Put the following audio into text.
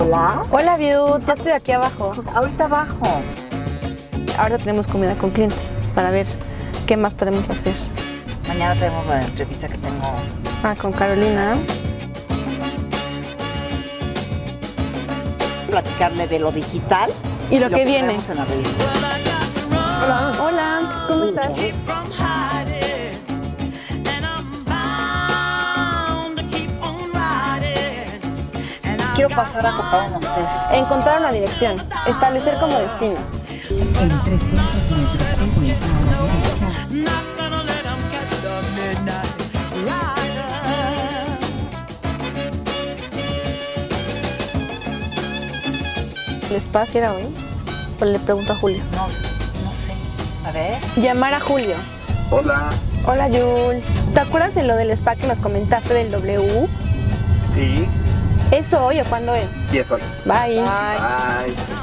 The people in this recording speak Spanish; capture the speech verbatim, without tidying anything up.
Hola. Hola, Viud, ya estoy aquí abajo. Ahorita abajo. Ahora tenemos comida con cliente para ver qué más podemos hacer. Mañana tenemos la entrevista que tengo. Ah, con Carolina. Platicarle de lo digital y lo, lo que, que viene. En la revista. Hola. Hola, ¿cómo estás? Quiero pasar a comprar unos tés. Encontrar una dirección, establecer como destino. En trescientos metros vuelta a la derecha. ¿El espacio era hoy? O le pregunto a Julio. No, no sé. A ver. Llamar a Julio. Hola. Hola, Yul. ¿Te acuerdas de lo del spa que nos comentaste del W? Sí. ¿Es hoy o cuándo es? Sí, es hoy. Bye. Bye. Bye.